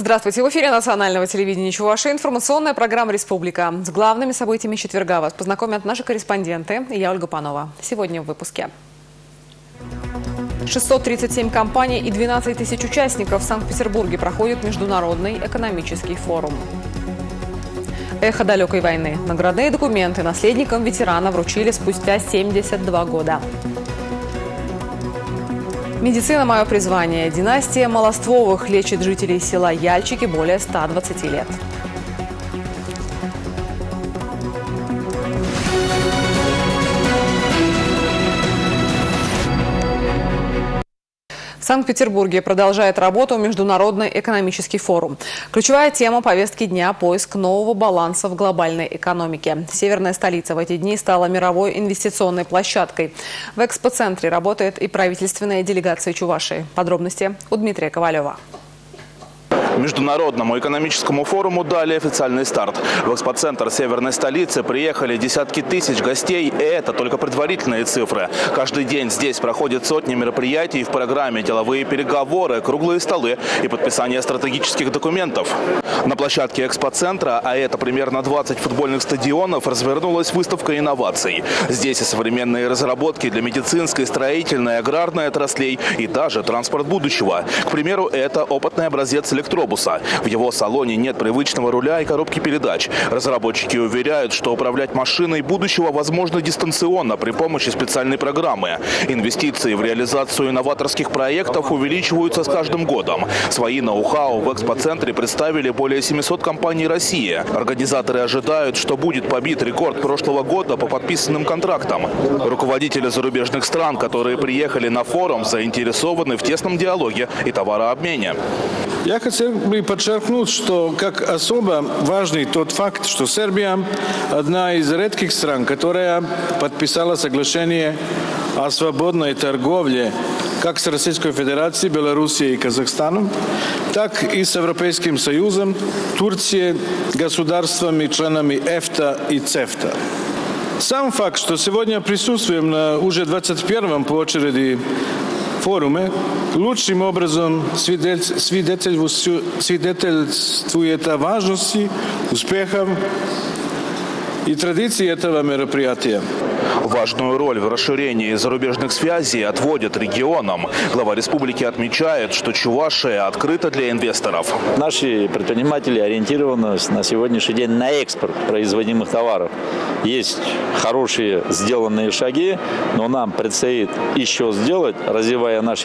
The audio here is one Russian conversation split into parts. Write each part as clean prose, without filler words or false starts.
Здравствуйте. В эфире национального телевидения Чувашии информационная программа «Республика». С главными событиями четверга вас познакомят наши корреспонденты. Я Ольга Панова. Сегодня в выпуске. 637 компаний и 12 тысяч участников в Санкт-Петербурге проходит Международный экономический форум. Эхо далекой войны. Наградные документы наследникам ветерана вручили спустя 72 года. Медицина – мое призвание. Династия Малоствовых лечит жителей села Яльчики более 120 лет. В Санкт-Петербурге продолжает работу Международный экономический форум. Ключевая тема повестки дня – поиск нового баланса в глобальной экономике. Северная столица в эти дни стала мировой инвестиционной площадкой. В экспоцентре работает и правительственная делегация Чувашии. Подробности у Дмитрия Ковалева. Международному экономическому форуму дали официальный старт. В экспоцентр северной столицы приехали десятки тысяч гостей, и это только предварительные цифры. Каждый день здесь проходят сотни мероприятий в программе, деловые переговоры, круглые столы и подписание стратегических документов. На площадке экспоцентра, а это примерно 20 футбольных стадионов, развернулась выставка инноваций. Здесь и современные разработки для медицинской, строительной, аграрной отраслей и даже транспорт будущего. К примеру, это опытный образец электробуса. В его салоне нет привычного руля и коробки передач. Разработчики уверяют, что управлять машиной будущего возможно дистанционно при помощи специальной программы. Инвестиции в реализацию инноваторских проектов увеличиваются с каждым годом. Свои ноу-хау в экспоцентре представили более 700 компаний России. Организаторы ожидают, что будет побит рекорд прошлого года по подписанным контрактам. Руководители зарубежных стран, которые приехали на форум, заинтересованы в тесном диалоге и товарообмене. Я хотел бы подчеркнуть, что как особо важный тот факт, что Сербия одна из редких стран, которая подписала соглашение о свободной торговле как с Российской Федерацией, Белоруссией и Казахстаном, так и с Европейским Союзом, Турцией, государствами, членами ЕФТА и ЦЕФТА. Сам факт, что сегодня присутствуем на уже 21-м по очереди форуме, лучшим образом свидетельствует о важности, успехах и традиции этого мероприятия. Важную роль в расширении зарубежных связей отводят регионам. Глава республики отмечает, что Чувашия открыта для инвесторов. Наши предприниматели ориентированы на сегодняшний день на экспорт производимых товаров. Есть хорошие сделанные шаги, но нам предстоит еще сделать, развивая наши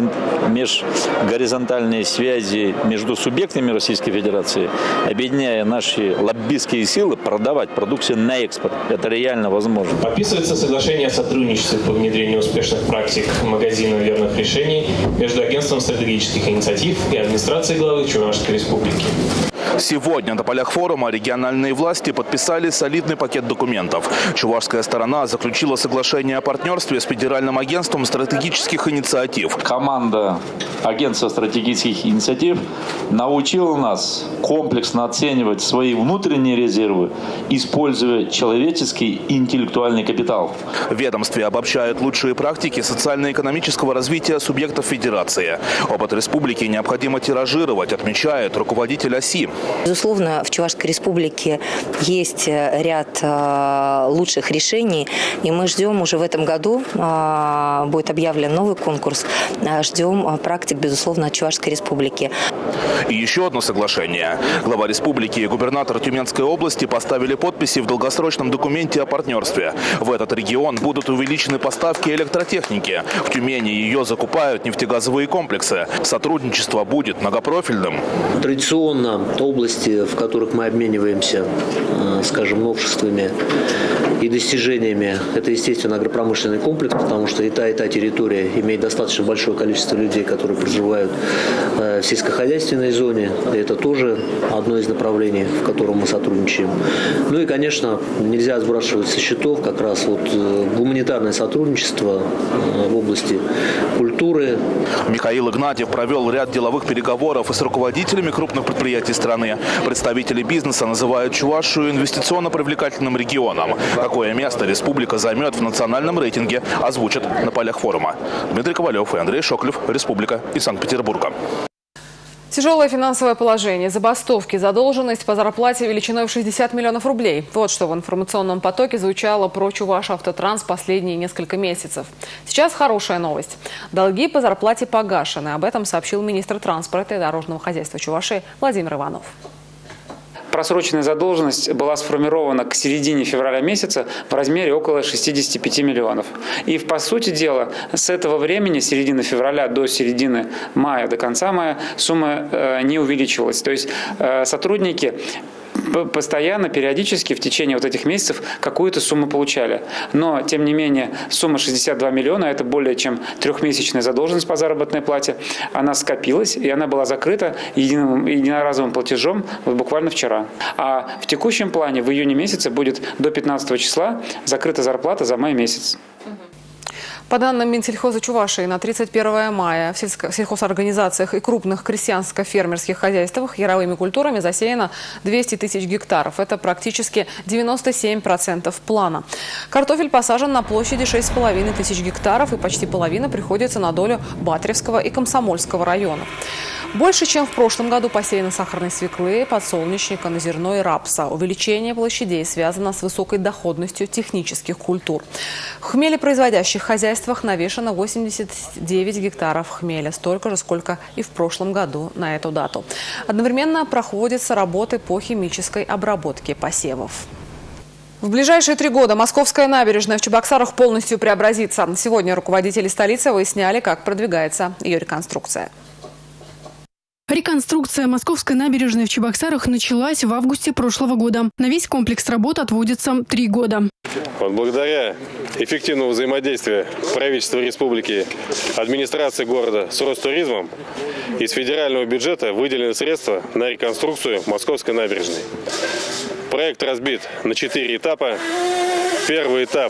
межгоризонтальные связи между субъектами Российской Федерации, объединяя наши лоббистские силы, продавать продукцию на экспорт. Это реально возможно. Подписывается соглашение о сотрудничестве по внедрению успешных практик магазина верных решений между Агентством стратегических инициатив и администрацией главы Чувашской Республики. Сегодня на полях форума региональные власти подписали солидный пакет документов. Чувашская сторона заключила соглашение о партнерстве с Федеральным агентством стратегических инициатив. Команда Агентства стратегических инициатив научила нас комплексно оценивать свои внутренние резервы, используя человеческий и интеллектуальный капитал. В ведомстве обобщают лучшие практики социально-экономического развития субъектов Федерации. Опыт республики необходимо тиражировать, отмечает руководитель ОСИ. Безусловно, в Чувашской Республике есть ряд лучших решений, и мы ждем уже в этом году, будет объявлен новый конкурс, ждем практик, безусловно, от Чувашской Республики. И еще одно соглашение. Глава республики и губернатор Тюменской области поставили подписи в долгосрочном документе о партнерстве. В этот регион будут увеличены поставки электротехники. В Тюмени ее закупают нефтегазовые комплексы. Сотрудничество будет многопрофильным. Традиционно области, в которых мы обмениваемся, скажем, новшествами и достижениями, это, естественно, агропромышленный комплекс, потому что и та территория имеет достаточно большое количество людей, которые проживают в сельскохозяйственной зоне. И это тоже одно из направлений, в котором мы сотрудничаем. Ну и, конечно, нельзя сбрасывать со счетов как раз гуманитарное сотрудничество в области культуры. Михаил Игнатьев провел ряд деловых переговоров и с руководителями крупных предприятий страны. Представители бизнеса называют Чувашию инвестиционно привлекательным регионом. Какое место республика займет в национальном рейтинге, озвучат на полях форума. Дмитрий Ковалев и Андрей Шоклев, Республика из Санкт-Петербурга. Тяжелое финансовое положение, забастовки, задолженность по зарплате величиной в 60 миллионов рублей. Вот что в информационном потоке звучало про Чувашавтотранс последние несколько месяцев. Сейчас хорошая новость. Долги по зарплате погашены. Об этом сообщил министр транспорта и дорожного хозяйства Чувашии Владимир Иванов. Просроченная задолженность была сформирована к середине февраля месяца в размере около 65 миллионов. И, по сути дела, с этого времени, середины февраля до середины мая, до конца мая, сумма не увеличивалась. То есть сотрудники постоянно, периодически в течение вот этих месяцев какую-то сумму получали. Но, тем не менее, сумма 62 миллиона – это более чем трехмесячная задолженность по заработной плате. Она скопилась, и она была закрыта единоразовым платежом вот буквально вчера. А в текущем плане в июне месяце будет до 15 числа закрыта зарплата за май месяц. По данным Минсельхоза Чувашии, на 31 мая в сельхозорганизациях и крупных крестьянско-фермерских хозяйствах яровыми культурами засеяно 200 тысяч гектаров. Это практически 97% плана. Картофель посажен на площади 6,5 тысяч гектаров, и почти половина приходится на долю Батревского и Комсомольского районов. Больше, чем в прошлом году, посеяно сахарной свеклы, подсолнечника, на зерно и рапса. Увеличение площадей связано с высокой доходностью технических культур. В хмелепроизводящих хозяйствах навешано 89 гектаров хмеля, столько же, сколько и в прошлом году на эту дату. Одновременно проходятся работы по химической обработке посевов. В ближайшие 3 года Московская набережная в Чебоксарах полностью преобразится. Сегодня руководители столицы выясняли, как продвигается ее реконструкция. Реконструкция Московской набережной в Чебоксарах началась в августе прошлого года. На весь комплекс работ отводится 3 года. Благодаря эффективному взаимодействию правительства республики, администрации города с Ростуризмом из федерального бюджета выделены средства на реконструкцию Московской набережной. Проект разбит на 4 этапа. Первый этап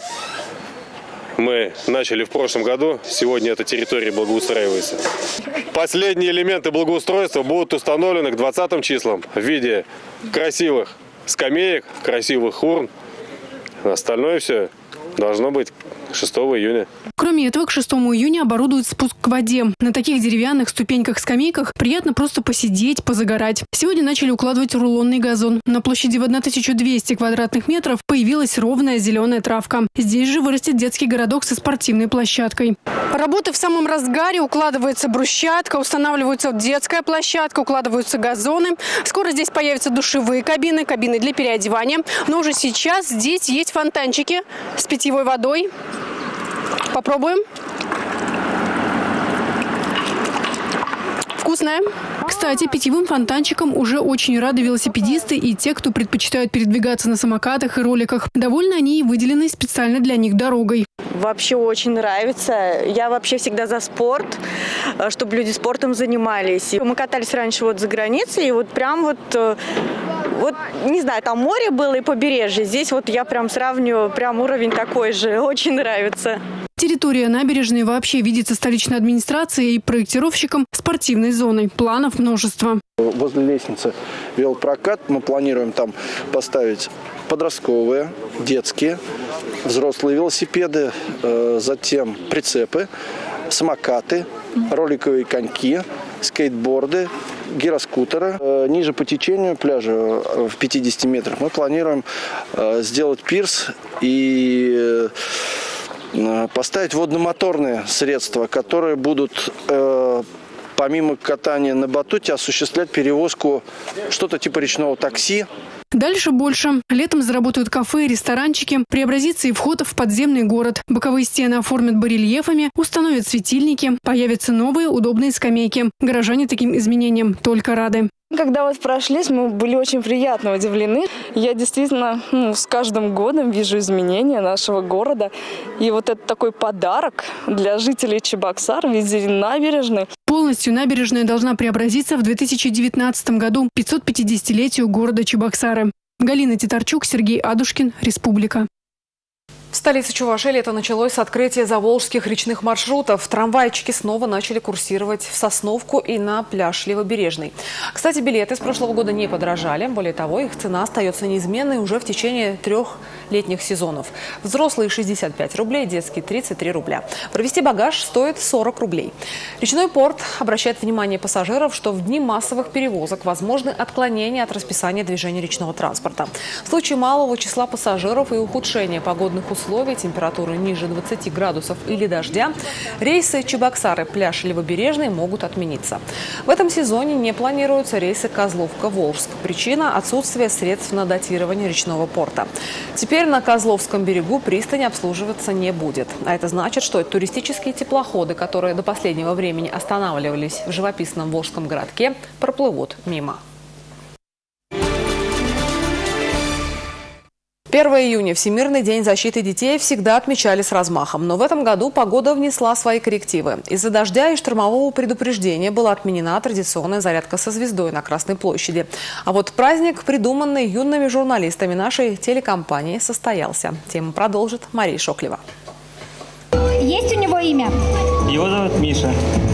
мы начали в прошлом году. Сегодня эта территория благоустраивается. Последние элементы благоустройства будут установлены к 20 числам в виде красивых скамеек, красивых урн. Остальное все должно быть 6 июня. Кроме этого, к 6 июня оборудуют спуск к воде. На таких деревянных ступеньках-скамейках приятно просто посидеть, позагорать. Сегодня начали укладывать рулонный газон. На площади в 1200 квадратных метров появилась ровная зеленая травка. Здесь же вырастет детский городок со спортивной площадкой. Работы в самом разгаре. Укладывается брусчатка, устанавливается детская площадка, укладываются газоны. Скоро здесь появятся душевые кабины, кабины для переодевания. Но уже сейчас здесь есть фонтанчики с питьевой водой. Попробуем. Вкусная. Кстати, питьевым фонтанчиком уже очень рады велосипедисты и те, кто предпочитают передвигаться на самокатах и роликах. Довольны они и выделенной специально для них дорогой. Вообще очень нравится. Я вообще всегда за спорт, чтобы люди спортом занимались. Мы катались раньше вот за границей, и вот прям вот, не знаю, там море было и побережье. Здесь вот я прям сравниваю, прям уровень такой же. Очень нравится. Территория набережной вообще видится столичной администрацией и проектировщиком спортивной зоной. Планов множество. Возле лестницы велопрокат. Мы планируем там поставить подростковые, детские, взрослые велосипеды, затем прицепы, самокаты, роликовые коньки, скейтборды, гироскутеры. Ниже по течению пляжа в 50 метрах мы планируем сделать пирс и поставить водномоторные средства, которые будут помимо катания на батуте осуществлять перевозку что-то типа речного такси. Дальше больше. Летом заработают кафе и ресторанчики, преобразится и вход в подземный город. Боковые стены оформят барельефами, установят светильники, появятся новые удобные скамейки. Горожане таким изменениям только рады. Когда вот прошлись, мы были очень приятно удивлены. Я действительно с каждым годом вижу изменения нашего города. И вот это такой подарок для жителей Чебоксар в виде набережной. Полностью набережная должна преобразиться в 2019 году, 550-летию города Чебоксары. Галина Титарчук, Сергей Адушкин, Республика. В столице Чувашии лето началось с открытия заволжских речных маршрутов. Трамвайчики снова начали курсировать в Сосновку и на пляж Левобережный. Кстати, билеты с прошлого года не подорожали. Более того, их цена остается неизменной уже в течение 3 летних сезонов. Взрослые 65 рублей, детские 33 рубля. Провезти багаж стоит 40 рублей. Речной порт обращает внимание пассажиров, что в дни массовых перевозок возможны отклонения от расписания движения речного транспорта. В случае малого числа пассажиров и ухудшения погодных условий, температуры ниже 20 градусов или дождя, рейсы Чебоксары, пляж Левобережный могут отмениться. В этом сезоне не планируются рейсы Козловка-Волжск. Причина – отсутствие средств на датирование речного порта. Теперь на Козловском берегу пристань обслуживаться не будет. А это значит, что туристические теплоходы, которые до последнего времени останавливались в живописном волжском городке, проплывут мимо. 1 июня – Всемирный день защиты детей всегда отмечали с размахом. Но в этом году погода внесла свои коррективы. Из-за дождя и штормового предупреждения была отменена традиционная зарядка со звездой на Красной площади. А вот праздник, придуманный юными журналистами нашей телекомпании, состоялся. Тему продолжит Мария Шоклева. Есть у него имя? Его зовут Миша.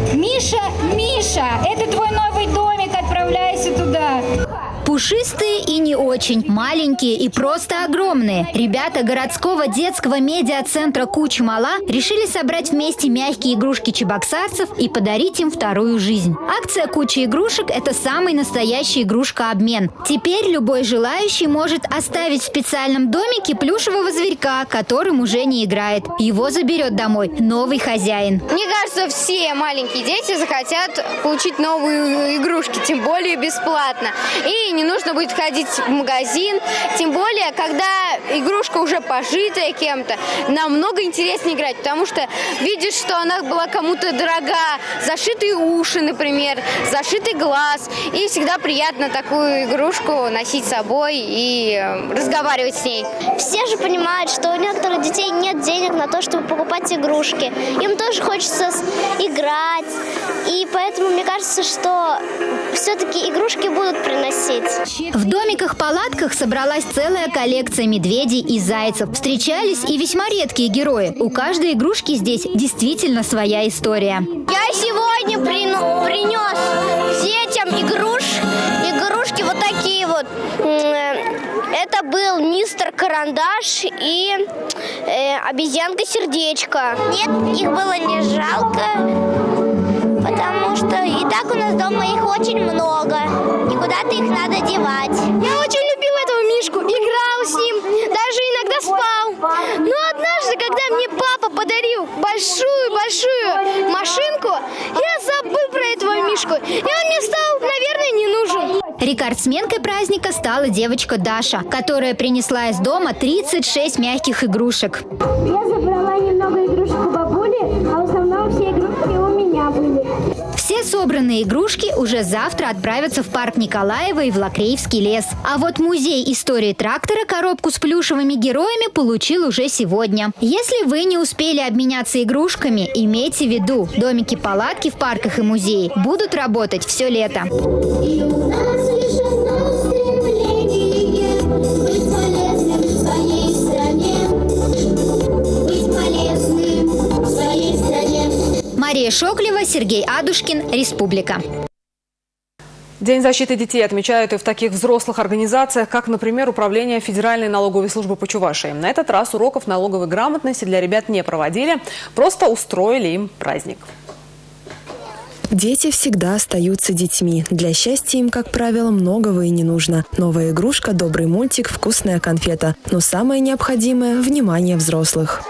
Миша, это твой новый домик, отправляйся туда. Пушистые и не очень, маленькие и просто огромные. Ребята городского детского медиа-центра Кучма-Ала решили собрать вместе мягкие игрушки чебоксарцев и подарить им вторую жизнь. Акция «Куча игрушек» – это самый настоящий игрушка-обмен. Теперь любой желающий может оставить в специальном домике плюшевого зверька, которым уже не играет. Его заберет домой новый хозяин. Мне кажется, все маленькие дети захотят получить новые игрушки, тем более бесплатно. И не нужно будет ходить в магазин, тем более, когда игрушка уже пожитая кем-то, намного интереснее играть, потому что видишь, что она была кому-то дорога, зашитые уши, например, зашитый глаз, и всегда приятно такую игрушку носить с собой и разговаривать с ней. Все же понимают, что у некоторых детей нет денег на то, чтобы покупать игрушки. Им тоже хочется играть, и поэтому мне кажется, что все-таки игрушки будут приносить. В домиках-палатках собралась целая коллекция медведей и зайцев. Встречались и весьма редкие герои. У каждой игрушки здесь действительно своя история. Я сегодня принес детям игрушки вот такие вот. Это был мистер Карандаш и обезьянка-сердечко. Нет, их было не жалко. Потому что и так у нас дома их очень много. И куда-то их надо девать. Я очень любил этого мишку, играл с ним, даже иногда спал. Но однажды, когда мне папа подарил большую машинку, я забыл про этого мишку. И он мне стал, наверное, не нужен. Рекордсменкой праздника стала девочка Даша, которая принесла из дома 36 мягких игрушек. Я забрала немного игрушек у бабули, а в основном все игрушки у меня были. Все собранные игрушки уже завтра отправятся в парк Николаева и в Лакреевский лес. А вот музей истории трактора коробку с плюшевыми героями получил уже сегодня. Если вы не успели обменяться игрушками, имейте в виду, домики-палатки в парках и музее будут работать все лето. Мария Шоклева, Сергей Адушкин, Республика. День защиты детей отмечают и в таких взрослых организациях, как, например, Управление Федеральной налоговой службы по Чувашии. На этот раз уроков налоговой грамотности для ребят не проводили, просто устроили им праздник. Дети всегда остаются детьми. Для счастья им, как правило, многого и не нужно. Новая игрушка, добрый мультик, вкусная конфета. Но самое необходимое – внимание взрослых.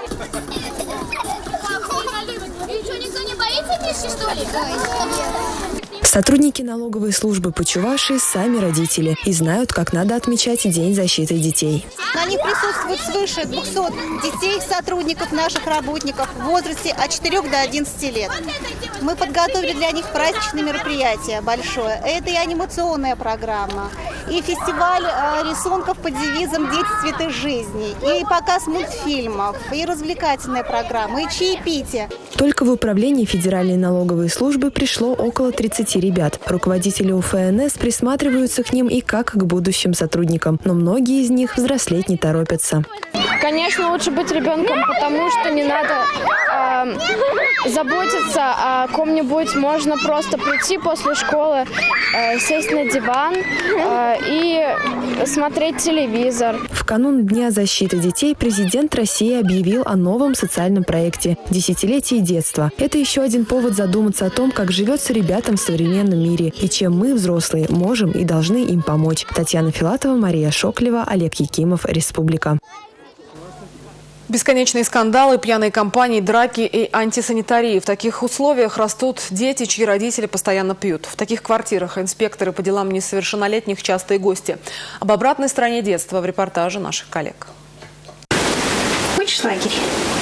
Сотрудники налоговой службы по Чувашии сами родители и знают, как надо отмечать День защиты детей. На них присутствует свыше 200 детей, сотрудников, наших работников в возрасте от 4 до 11 лет. Мы подготовили для них праздничное мероприятие большое. Это и анимационная программа, и фестиваль рисунков под девизом «Дети – цветы жизни», и показ мультфильмов, и развлекательная программа, и чаепитие. Только в управлении Федеральной налоговой службы пришло около 30 ребят. Руководители УФНС присматриваются к ним и как к будущим сотрудникам, но многие из них взрослеть не торопятся. Конечно, лучше быть ребенком, потому что не надо заботиться о ком-нибудь. Можно просто прийти после школы, сесть на диван и смотреть телевизор. В канун Дня защиты детей президент России объявил о новом социальном проекте «Десятилетие детства». Это еще один повод задуматься о том, как живется ребятам в современном мире и чем мы, взрослые, можем и должны им помочь. Татьяна Филатова, Мария Шоклева, Олег Якимов, Республика. Бесконечные скандалы, пьяные компании, драки и антисанитарии. В таких условиях растут дети, чьи родители постоянно пьют. В таких квартирах инспекторы по делам несовершеннолетних частые гости. Об обратной стороне детства в репортаже наших коллег. Хочешь лагерь?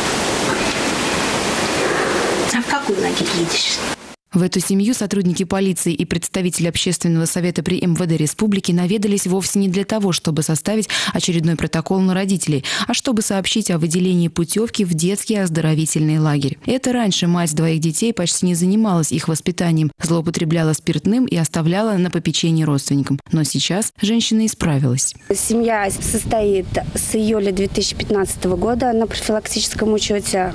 А в какой лагерь едешь? В эту семью сотрудники полиции и представители общественного совета при МВД республики наведались вовсе не для того, чтобы составить очередной протокол на родителей, а чтобы сообщить о выделении путевки в детский оздоровительный лагерь. Это раньше мать двоих детей почти не занималась их воспитанием, злоупотребляла спиртным и оставляла на попечение родственникам. Но сейчас женщина исправилась. Семья состоит с июля 2015 года на профилактическом учете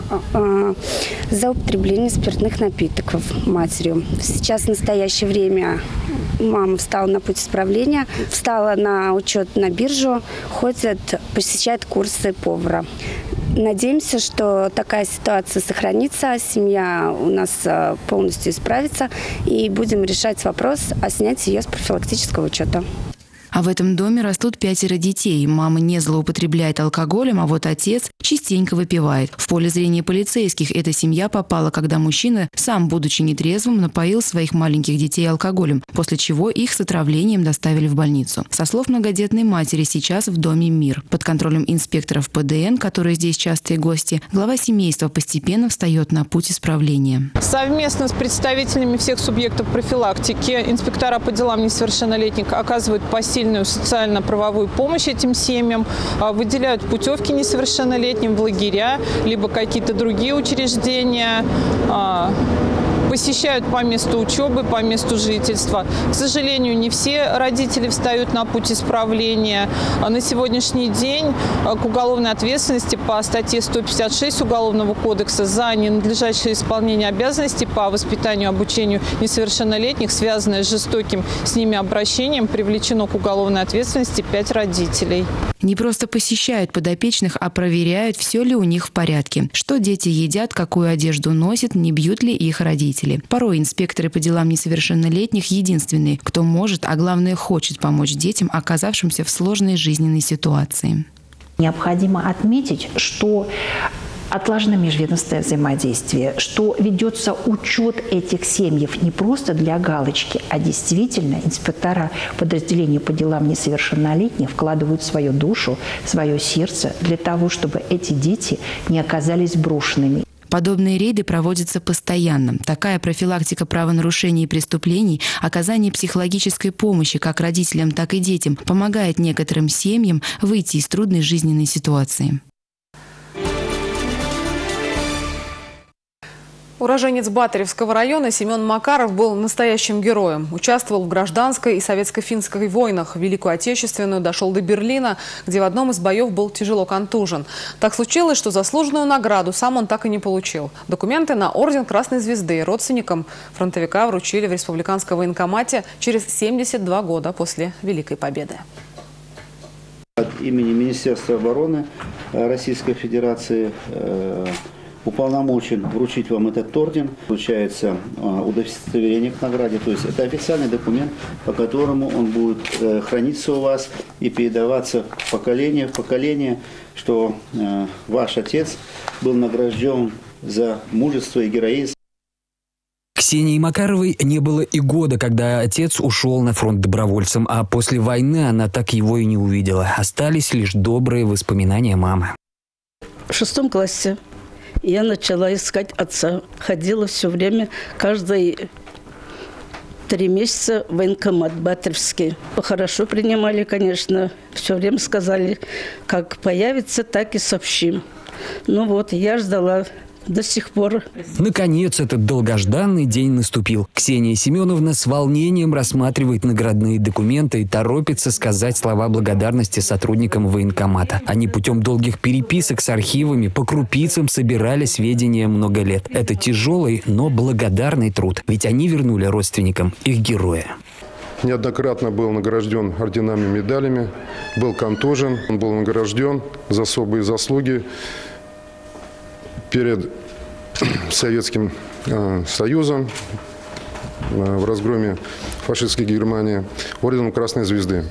за употребление спиртных напитков матерью. Сейчас в настоящее время мама встала на путь исправления, встала на учет на биржу, ходит, посещает курсы повара. Надеемся, что такая ситуация сохранится, семья у нас полностью исправится и будем решать вопрос о снятии ее с профилактического учета. А в этом доме растут 5 детей. Мама не злоупотребляет алкоголем, а вот отец частенько выпивает. В поле зрения полицейских эта семья попала, когда мужчина, сам будучи нетрезвым, напоил своих маленьких детей алкоголем, после чего их с отравлением доставили в больницу. Со слов многодетной матери, сейчас в доме мир. Под контролем инспекторов ПДН, которые здесь частые гости, глава семейства постепенно встает на путь исправления. Совместно с представителями всех субъектов профилактики инспектора по делам несовершеннолетних оказывают посильную социально-правовую помощь этим семьям, выделяют путевки несовершеннолетним в лагеря, либо какие-то другие учреждения, посещают по месту учебы, по месту жительства. К сожалению, не все родители встают на путь исправления. На сегодняшний день к уголовной ответственности по статье 156 Уголовного кодекса за ненадлежащее исполнение обязанностей по воспитанию и обучению несовершеннолетних, связанное с жестоким с ними обращением, привлечено к уголовной ответственности 5 родителей. Не просто посещают подопечных, а проверяют, все ли у них в порядке. Что дети едят, какую одежду носят, не бьют ли их родители. Порой инспекторы по делам несовершеннолетних единственные, кто может, а главное хочет помочь детям, оказавшимся в сложной жизненной ситуации. Необходимо отметить, что отлажено межведомственное взаимодействие, что ведется учет этих семей не просто для галочки, а действительно инспектора подразделения по делам несовершеннолетних вкладывают свою душу, свое сердце для того, чтобы эти дети не оказались брошенными. Подобные рейды проводятся постоянно. Такая профилактика правонарушений и преступлений, оказание психологической помощи как родителям, так и детям помогает некоторым семьям выйти из трудной жизненной ситуации. Уроженец Батаревского района Семен Макаров был настоящим героем. Участвовал в гражданской и советско-финской войнах. В Великую Отечественную дошел до Берлина, где в одном из боев был тяжело контужен. Так случилось, что заслуженную награду сам он так и не получил. Документы на орден Красной Звезды родственникам фронтовика вручили в республиканском военкомате через 72 года после Великой Победы. От имени Министерства обороны Российской Федерации уполномочен вручить вам этот орден. Получается удостоверение к награде. То есть это официальный документ, по которому он будет храниться у вас и передаваться поколение в поколение, что ваш отец был награжден за мужество и героизм. Ксении Макаровой не было и года, когда отец ушел на фронт добровольцем, а после войны она так его и не увидела. Остались лишь добрые воспоминания мамы. В 6 классе я начала искать отца. Ходила все время, каждые 3 месяца в военкомат Батаревский. Хорошо принимали, конечно. Все время сказали, как появится, так и сообщим. Ну вот, я ждала до сих пор. Наконец, этот долгожданный день наступил. Ксения Семеновна с волнением рассматривает наградные документы и торопится сказать слова благодарности сотрудникам военкомата. Они путем долгих переписок с архивами по крупицам собирали сведения много лет. Это тяжелый, но благодарный труд, ведь они вернули родственникам их героя. Неоднократно был награжден орденами, медалями, был контужен, он был награжден за особые заслуги перед Советским Союзом в разгроме фашистской Германии орденом Красной Звезды.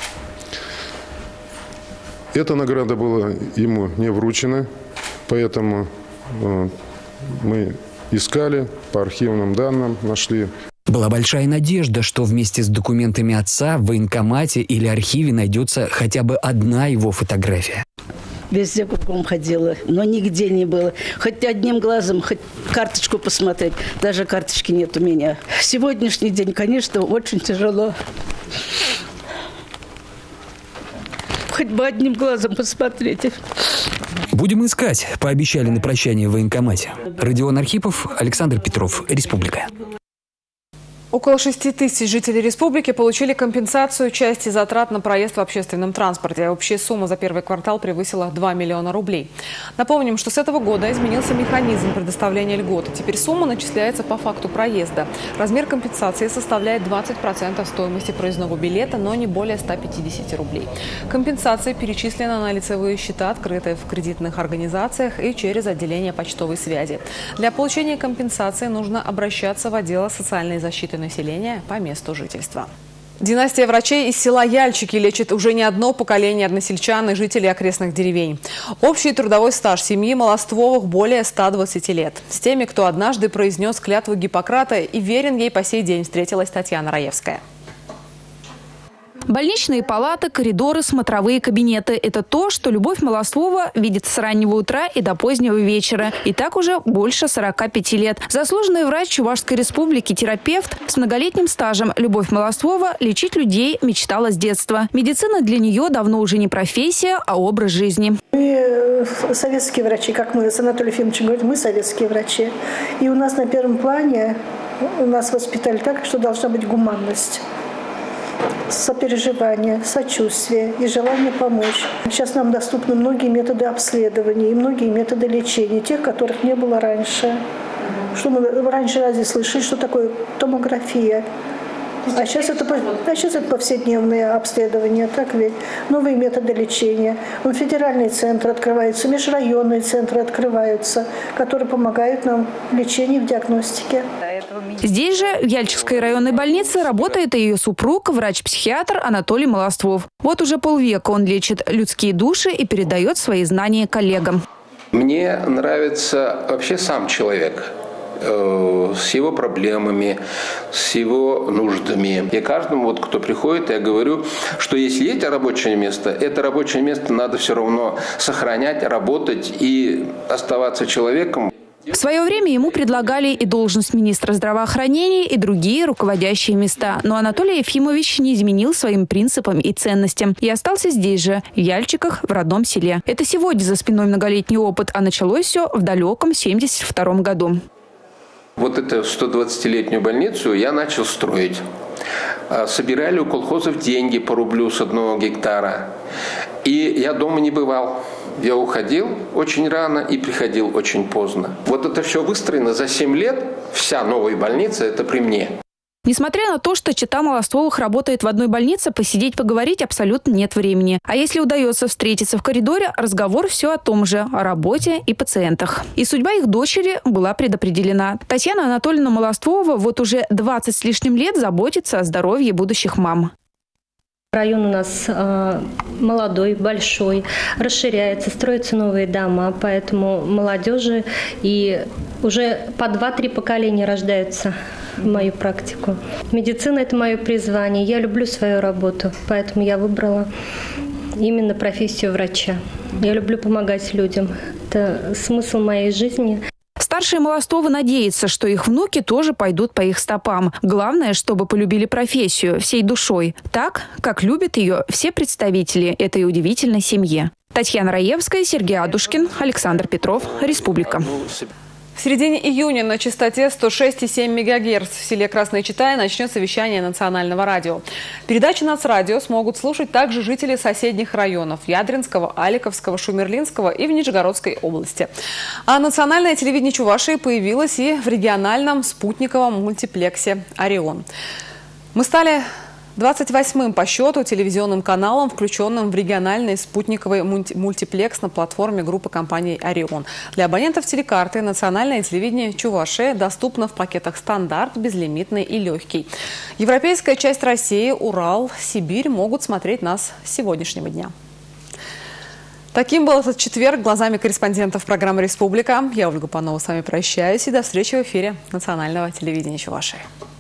Эта награда была ему не вручена, поэтому мы искали по архивным данным, нашли. Была большая надежда, что вместе с документами отца в военкомате или архиве найдется хотя бы одна его фотография. Везде кругом ходила, но нигде не было. Хоть одним глазом, хоть карточку посмотреть. Даже карточки нет у меня. Сегодняшний день, конечно, очень тяжело. Хоть бы одним глазом посмотреть. Будем искать, пообещали на прощание в военкомате. Родион Архипов, Александр Петров, Республика. Около 6 тысяч жителей республики получили компенсацию части затрат на проезд в общественном транспорте. Общая сумма за первый квартал превысила 2 миллиона рублей. Напомним, что с этого года изменился механизм предоставления льготы. Теперь сумма начисляется по факту проезда. Размер компенсации составляет 20% стоимости проездного билета, но не более 150 рублей. Компенсация перечислена на лицевые счета, открытые в кредитных организациях и через отделение почтовой связи. Для получения компенсации нужно обращаться в отдел социальной защиты населения по месту жительства. Династия врачей из села Яльчики лечит уже не одно поколение односельчан и жителей окрестных деревень. Общий трудовой стаж семьи Молоствовых более 120 лет. С теми, кто однажды произнес клятву Гиппократа и верен ей по сей день, встретилась Татьяна Раевская. Больничные палаты, коридоры, смотровые кабинеты – это то, что Любовь Молоствова видит с раннего утра и до позднего вечера. И так уже больше 45 лет. Заслуженный врач Чувашской республики, терапевт с многолетним стажем Любовь Молоствова лечить людей мечтала с детства. Медицина для нее давно уже не профессия, а образ жизни. Мы советские врачи, как мы с Анатолием Ефимовичем говорим, мы советские врачи. И у нас на первом плане, нас воспитали так, что должна быть гуманность. Сопереживание, сочувствие и желание помочь. Сейчас нам доступны многие методы обследования и многие методы лечения, тех, которых не было раньше. Что мы раньше разве слышали, что такое томография? А сейчас это повседневные обследования, так ведь? Новые методы лечения. Федеральные центры открываются, межрайонные центры открываются, которые помогают нам в лечении, в диагностике. Здесь же, в Яльчикской районной больнице, работает и ее супруг, врач-психиатр Анатолий Молоствов. Вот уже полвека он лечит людские души и передает свои знания коллегам. Мне нравится вообще сам человек. С его проблемами, с его нуждами. И каждому, кто приходит, я говорю, что если есть рабочее место, это рабочее место надо все равно сохранять, работать и оставаться человеком. В свое время ему предлагали и должность министра здравоохранения, и другие руководящие места. Но Анатолий Ефимович не изменил своим принципам и ценностям. И остался здесь же, в Яльчиках, в родном селе. Это сегодня за спиной многолетний опыт, а началось все в далеком 1972 году. Вот эту 120-летнюю больницу я начал строить. Собирали у колхозов деньги по рублю с 1 гектара. И я дома не бывал. Я уходил очень рано и приходил очень поздно. Вот это все выстроено за 7 лет. Вся новая больница – это при мне. Несмотря на то, что чета Молоствовых работает в одной больнице, посидеть, поговорить абсолютно нет времени. А если удается встретиться в коридоре, разговор все о том же – о работе и пациентах. И судьба их дочери была предопределена. Татьяна Анатольевна Молоствова вот уже 20 с лишним лет заботится о здоровье будущих мам. Район у нас молодой, большой, расширяется, строятся новые дома, поэтому молодежи и уже по 2-3 поколения рождаются в мою практику. Медицина – это мое призвание, я люблю свою работу, поэтому я выбрала именно профессию врача. Я люблю помогать людям, это смысл моей жизни. Старшие Молостовы надеются, что их внуки тоже пойдут по их стопам. Главное, чтобы полюбили профессию всей душой, так, как любят ее все представители этой удивительной семьи. Татьяна Раевская, Сергей Адушкин, Александр Петров, Республика. В середине июня на частоте 106,7 МГц в селе Красная Читая начнется вещание национального радио. Передачи Нацрадио смогут слушать также жители соседних районов – Ядринского, Аликовского, Шумерлинского и в Нижегородской области. А национальное телевидение Чувашии появилось и в региональном спутниковом мультиплексе «Орион». Мы стали 28-м по счету телевизионным каналом, включенным в региональный спутниковый мультиплекс на платформе группы компаний «Орион». Для абонентов телекарты национальное телевидение Чувашии доступно в пакетах «Стандарт», «Безлимитный» и «Легкий». Европейская часть России, Урал, Сибирь могут смотреть нас с сегодняшнего дня. Таким был этот четверг глазами корреспондентов программы «Республика». Я, Ольга Панова, с вами прощаюсь и до встречи в эфире национального телевидения Чувашии.